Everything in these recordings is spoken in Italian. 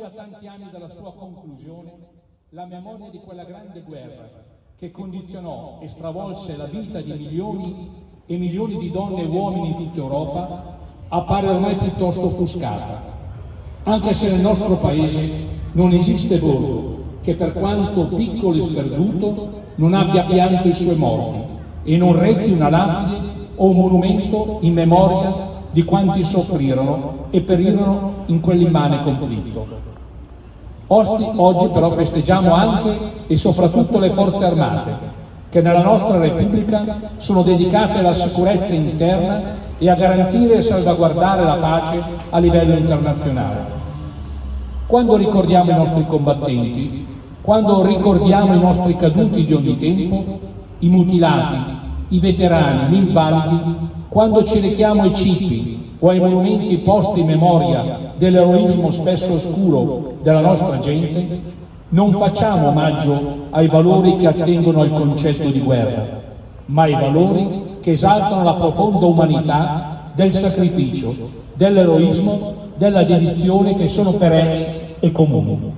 a tanti anni dalla sua conclusione, la memoria di quella grande guerra che condizionò e stravolse la vita di milioni e milioni di donne e uomini in tutta Europa appare ormai piuttosto offuscata, anche se nel nostro paese non esiste borgo che, per quanto piccolo e sperduto, non abbia pianto i suoi morti e non rechi una lapide o un monumento in memoria di quanti soffrirono e perirono in quell'immane conflitto. Oggi però festeggiamo anche e soprattutto le forze armate, che nella nostra Repubblica sono dedicate alla sicurezza interna e a garantire e salvaguardare la pace a livello internazionale. Quando ricordiamo i nostri combattenti, quando ricordiamo i nostri caduti di ogni tempo, i mutilati, i veterani, gli invalidi, quando ci richiamo ai cippi o ai monumenti posti in memoria dell'eroismo spesso oscuro della nostra gente, non facciamo omaggio ai valori che attengono al concetto di guerra, ma ai valori che esaltano la profonda umanità del sacrificio, dell'eroismo, della dedizione, che sono perenni e comuni.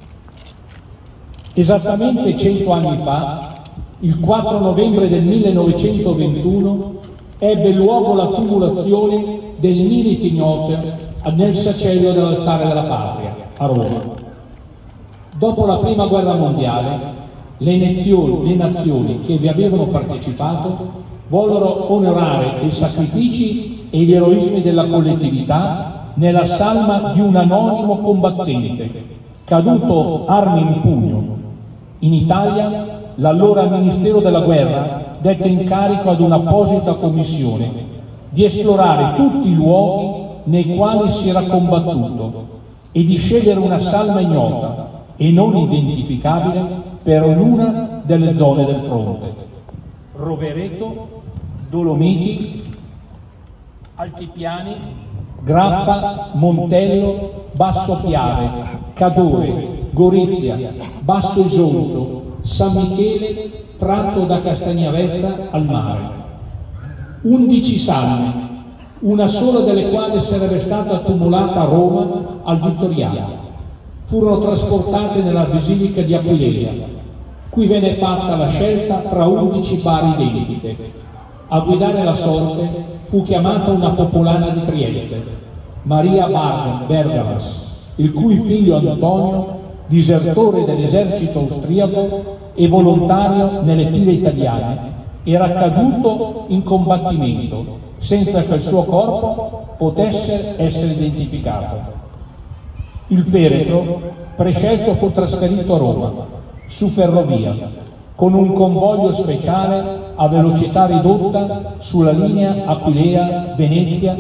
Esattamente 100 anni fa, il 4 novembre del 1921, ebbe luogo la tumulazione del milite ignoto nel sacello dell'Altare della Patria, a Roma. Dopo la Prima Guerra Mondiale, le nazioni che vi avevano partecipato vollero onorare i sacrifici e gli eroismi della collettività nella salma di un anonimo combattente, caduto armi in pugno. In Italia, l'allora Ministero della Guerra dette incarico ad un'apposita commissione di esplorare tutti i luoghi nei quali si era combattuto e di scegliere una salma ignota e non identificabile per ognuna delle zone del fronte: Rovereto, Dolomiti, Altipiani, Grappa, Montello, Basso Piave, Cadore, Gorizia, Basso Isonzo, San Michele, tratto da Castagnavezza al mare. 11 salme, una sola delle quali sarebbe stata tumulata a Roma al Vittoriano, furono trasportate nella Basilica di Aquileia, cui venne fatta la scelta tra 11 bare identiche. A guidare la sorte fu chiamata una popolana di Trieste, Maria Bergamas, il cui figlio Antonio, disertore dell'esercito austriaco e volontario nelle file italiane, era caduto in combattimento senza che il suo corpo potesse essere identificato. Il feretro prescelto fu trasferito a Roma, su ferrovia, con un convoglio speciale a velocità ridotta sulla linea Aquileia-Venezia,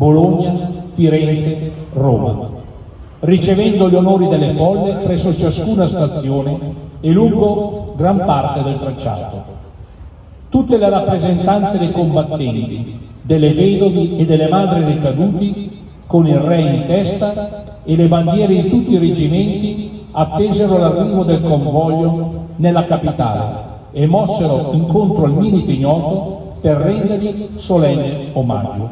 Bologna-Firenze-Roma, ricevendo gli onori delle folle presso ciascuna stazione e lungo gran parte del tracciato. Tutte le rappresentanze dei combattenti, delle vedovi e delle madri dei caduti, con il re in testa, e le bandiere di tutti i reggimenti attesero l'arrivo del convoglio nella capitale e mossero incontro al milite ignoto per rendergli solenne omaggio.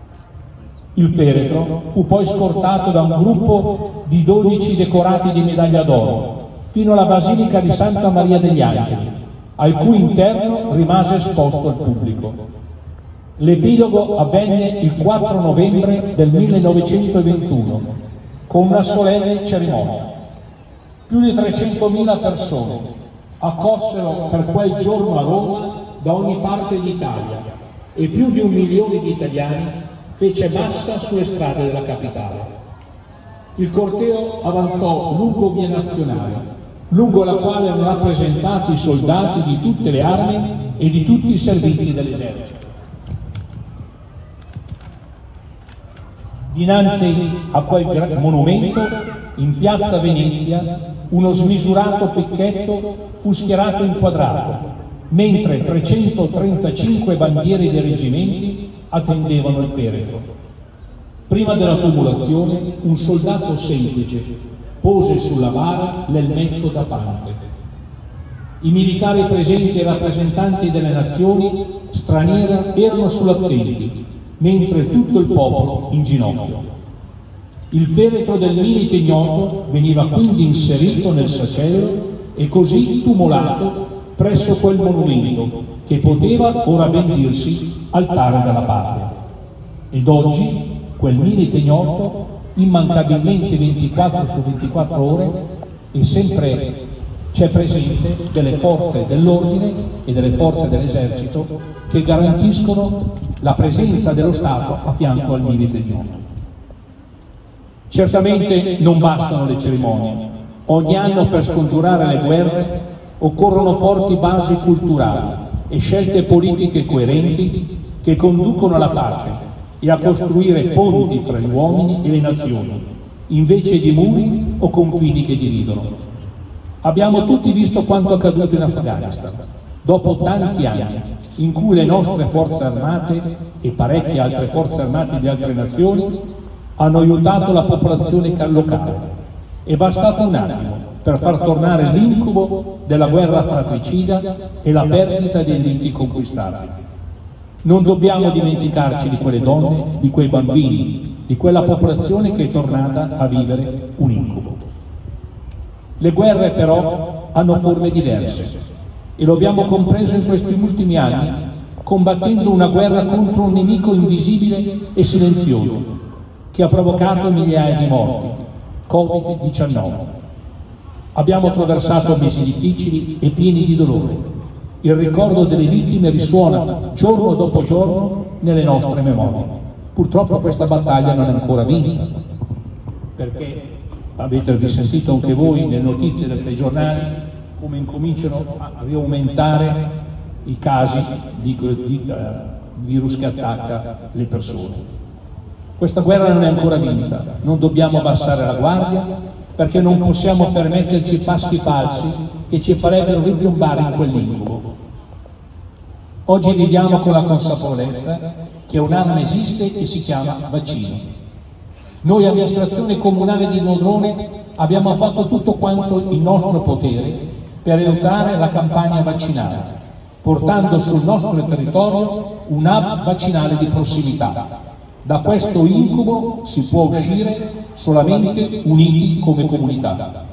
Il feretro fu poi scortato da un gruppo di 12 decorati di medaglia d'oro fino alla Basilica di Santa Maria degli Angeli, al cui interno rimase esposto al pubblico. L'epilogo avvenne il 4 novembre del 1921, con una solenne cerimonia. Più di 300.000 persone accorsero per quel giorno a Roma da ogni parte d'Italia e più di 1 milione di italiani fece massa sulle strade della capitale. Il corteo avanzò lungo Via Nazionale, lungo la quale erano rappresentati i soldati di tutte le armi e di tutti i servizi dell'esercito. Dinanzi a quel monumento, in piazza Venezia, uno smisurato picchetto fu schierato inquadrato, mentre 335 bandiere dei reggimenti attendevano il feretro. Prima della tumulazione, un soldato semplice pose sulla bara l'elmetto da fante. I militari presenti e i rappresentanti delle nazioni straniere erano sull'attenti, mentre tutto il popolo in ginocchio. Il feretro del milite ignoto veniva quindi inserito nel sacello e così tumulato presso quel monumento che poteva ora ben dirsi altare della patria. Ed oggi quel milite ignoto, immancabilmente 24 su 24 ore, è sempre c'è presente delle forze dell'ordine e delle forze dell'esercito che garantiscono la presenza dello Stato a fianco al milite ignoto. Certamente non bastano le cerimonie. Ogni anno per scongiurare le guerre occorrono forti basi culturali e scelte politiche coerenti che conducono alla pace e a costruire ponti fra gli uomini e le nazioni, invece di muri o confini che dividono. Abbiamo tutti visto quanto accaduto in Afghanistan, dopo tanti anni in cui le nostre forze armate e parecchie altre forze armate di altre nazioni hanno aiutato la popolazione locale. È bastato un attimo per far tornare l'incubo della guerra fratricida e la perdita dei diritti conquistati. Non dobbiamo dimenticarci di quelle donne, di quei bambini, di quella popolazione che è tornata a vivere un incubo. Le guerre però hanno forme diverse e lo abbiamo compreso in questi ultimi anni combattendo una guerra contro un nemico invisibile e silenzioso che ha provocato migliaia di morti, Covid-19. Abbiamo attraversato mesi difficili e pieni di dolore. Il ricordo delle vittime risuona giorno dopo giorno nelle nostre memorie. Purtroppo questa battaglia non è ancora vinta, perché avete risentito anche voi nelle notizie dei telegiornali come incominciano a riaumentare i casi di virus che attacca le persone. Questa guerra non è ancora vinta, non dobbiamo abbassare la guardia perché non possiamo permetterci passi falsi che ci farebbero ripiombare in quell'incubo. Oggi viviamo con la consapevolezza che un'arma esiste e si chiama vaccino. Noi, amministrazione comunale di Modrone, abbiamo fatto tutto quanto in nostro potere per aiutare la campagna vaccinale, portando sul nostro territorio un hub vaccinale di prossimità. Da questo incubo si può uscire solamente uniti come comunità.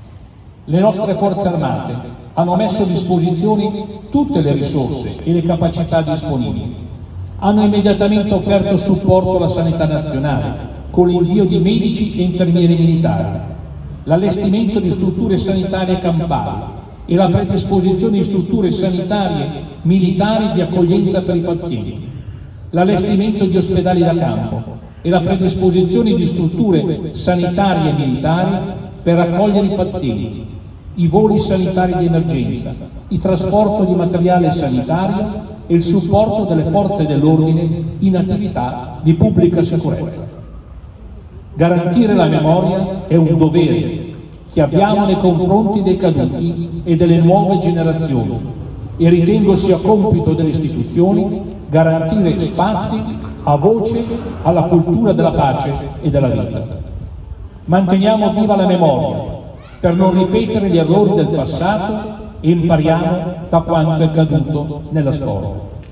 Le nostre forze armate hanno messo a disposizione tutte le risorse e le capacità disponibili. Hanno immediatamente offerto supporto alla sanità nazionale, con l'invio di medici e infermieri militari, l'allestimento di strutture sanitarie campali e la predisposizione di strutture sanitarie militari di accoglienza per i pazienti, l'allestimento di ospedali da campo e la predisposizione di strutture sanitarie militari per accogliere i pazienti, i voli sanitari di emergenza, il trasporto di materiale sanitario e il supporto delle forze dell'ordine in attività di pubblica sicurezza. Garantire la memoria è un dovere che abbiamo nei confronti dei caduti e delle nuove generazioni e ritengo sia compito delle istituzioni garantire spazi a voce alla cultura della pace e della vita. Manteniamo viva la memoria per non ripetere gli errori del passato e impariamo da quanto è accaduto nella storia.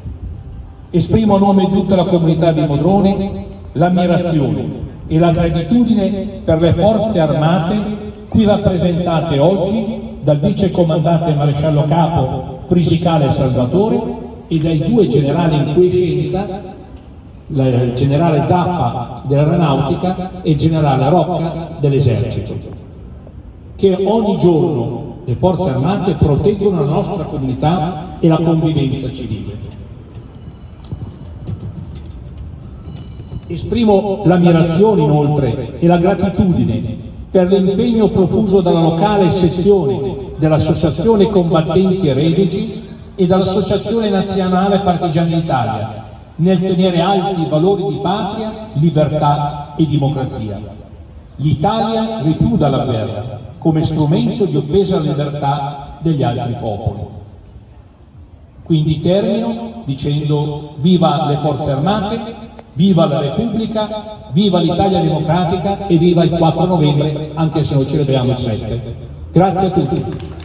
Esprimo a nome di tutta la comunità di Modrone l'ammirazione e la gratitudine per le forze armate qui rappresentate oggi dal vice comandante maresciallo capo Frisicale Salvatore e dai due generali in quiescenza, il generale Zappa dell'Aeronautica e il generale Rocca dell'Esercito, che ogni giorno le forze armate proteggono la nostra comunità e la convivenza civile. Esprimo l'ammirazione inoltre e la gratitudine per l'impegno profuso dalla locale sezione dell'Associazione Combattenti e Reduci e dall'Associazione Nazionale Partigiani d'Italia nel tenere alti i valori di patria, libertà e democrazia. L'Italia ripudia la guerra come strumento di offesa alla libertà degli altri popoli. Quindi termino dicendo viva le forze armate, viva la Repubblica, viva l'Italia democratica e viva il 4 novembre, anche se noi celebriamo il 7. Grazie a tutti.